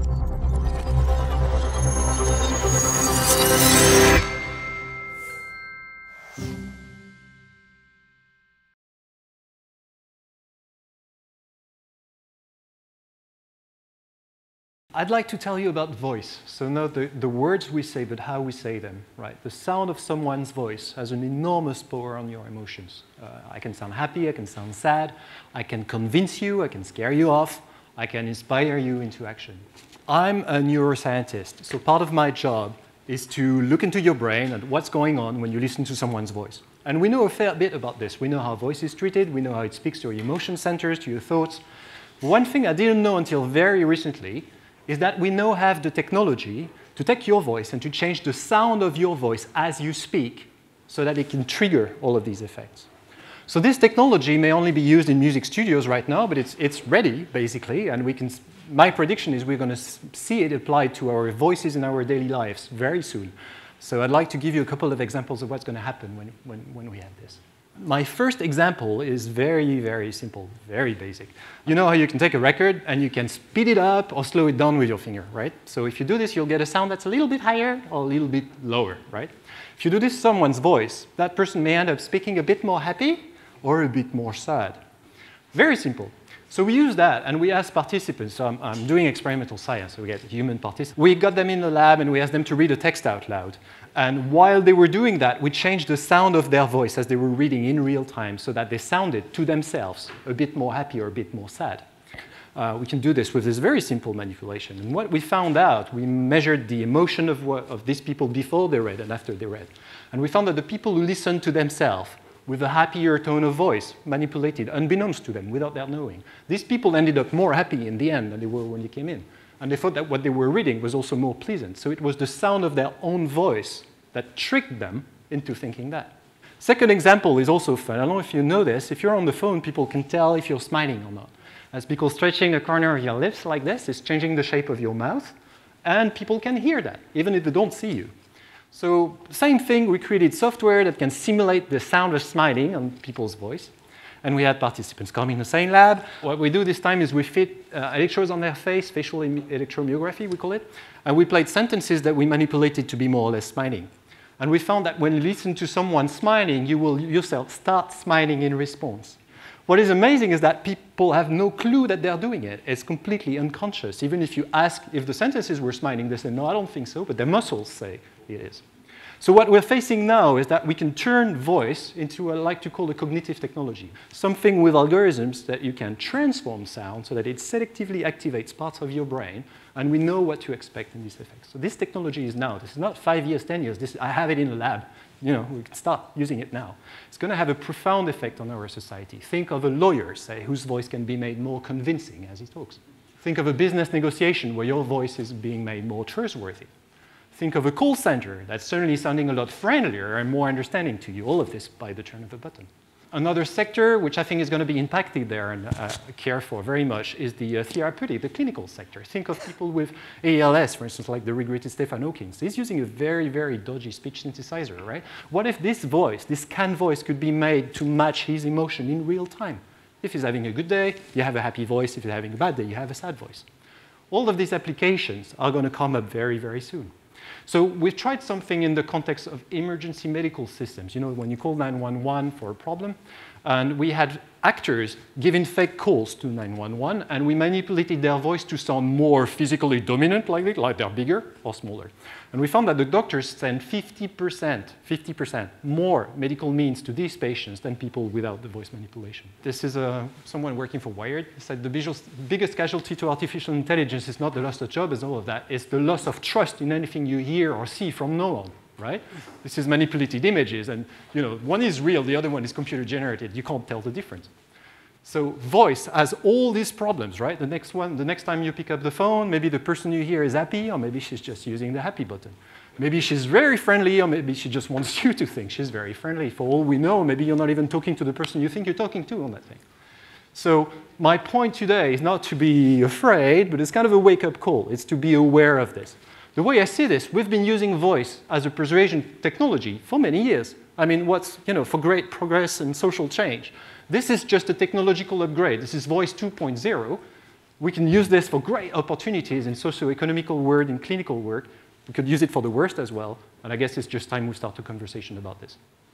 I'd like to tell you about voice. So not the words we say, but how we say them, right? The sound of someone's voice has an enormous power on your emotions. I can sound happy, I can sound sad, I can convince you, I can scare you off, I can inspire you into action. I'm a neuroscientist, so part of my job is to look into your brain and what's going on when you listen to someone's voice. And we know a fair bit about this. We know how voice is treated, we know how it speaks to your emotion centers, to your thoughts. One thing I didn't know until very recently is that we now have the technology to take your voice and to change the sound of your voice as you speak so that it can trigger all of these effects. So this technology may only be used in music studios right now, but it's ready, basically, and my prediction is we're going to see it applied to our voices in our daily lives very soon. So I'd like to give you a couple of examples of what's going to happen when we have this. My first example is very, very simple, very basic. You know how you can take a record and you can speed it up or slow it down with your finger, right? So if you do this, you'll get a sound that's a little bit higher or a little bit lower, right? If you do this to someone's voice, that person may end up speaking a bit more happy or a bit more sad. Very simple. So we use that and we ask participants, so I'm doing experimental science, so we get human participants. We got them in the lab and we asked them to read a text out loud. And while they were doing that, we changed the sound of their voice as they were reading in real time so that they sounded to themselves a bit more happy or a bit more sad. We can do this with this very simple manipulation. And what we found out, we measured the emotion of these people before they read and after they read. And we found that the people who listened to themselves with a happier tone of voice, manipulated, unbeknownst to them, without their knowing. These people ended up more happy in the end than they were when they came in. And they thought that what they were reading was also more pleasant. So it was the sound of their own voice that tricked them into thinking that. Second example is also fun. I don't know if you know this. If you're on the phone, people can tell if you're smiling or not. That's because stretching a corner of your lips like this is changing the shape of your mouth. And people can hear that, even if they don't see you. So same thing, we created software that can simulate the sound of smiling on people's voice. And we had participants come in the same lab. What we do this time is we fit electrodes on their face, facial electromyography, we call it. And we played sentences that we manipulated to be more or less smiling. And we found that when you listen to someone smiling, you will yourself start smiling in response. What is amazing is that people have no clue that they're doing it. It's completely unconscious. Even if you ask if the sentences were smiling, they say, no, I don't think so, but their muscles say it is. So what we're facing now is that we can turn voice into what I like to call a cognitive technology, something with algorithms that you can transform sound so that it selectively activates parts of your brain, and we know what to expect in these effects. So this technology is now. This is not 5 years, 10 years. I have it in the lab. You know, we can start using it now. It's going to have a profound effect on our society. Think of a lawyer, say, whose voice can be made more convincing as he talks. Think of a business negotiation where your voice is being made more trustworthy. Think of a call center that's certainly sounding a lot friendlier and more understanding to you. All of this by the turn of a button. Another sector which I think is going to be impacted there and care for very much is the therapeutic, the clinical sector. Think of people with ALS, for instance, like the regretted Stephen Hawking. He's using a very, very dodgy speech synthesizer, right? What if this voice, this canned voice, could be made to match his emotion in real time? If he's having a good day, you have a happy voice. If he's having a bad day, you have a sad voice. All of these applications are going to come up very, very soon. So we've tried something in the context of emergency medical systems. You know, when you call 911 for a problem, and we had actors giving fake calls to 911, and we manipulated their voice to sound more physically dominant, like they're bigger or smaller. And we found that the doctors send 50% more medical means to these patients than people without the voice manipulation. This is someone working for Wired. He said the biggest casualty to artificial intelligence is not the loss of job as all of that, it's the loss of trust in anything you hear or see from no one. Right? This is manipulated images, and you know, one is real, the other one is computer generated. You can't tell the difference. So voice has all these problems, right? The next time you pick up the phone, maybe the person you hear is happy, or maybe she's just using the happy button. Maybe she's very friendly, or maybe she just wants you to think she's very friendly. For all we know, maybe you're not even talking to the person you think you're talking to on that thing. So my point today is not to be afraid, but it's kind of a wake-up call. It's to be aware of this. The way I see this, we've been using voice as a persuasion technology for many years. I mean, for great progress and social change. This is just a technological upgrade. This is voice 2.0. we can use this for great opportunities in socio-economical work, in clinical work. We could use it for the worst as well, and I guess it's just time we start a conversation about this.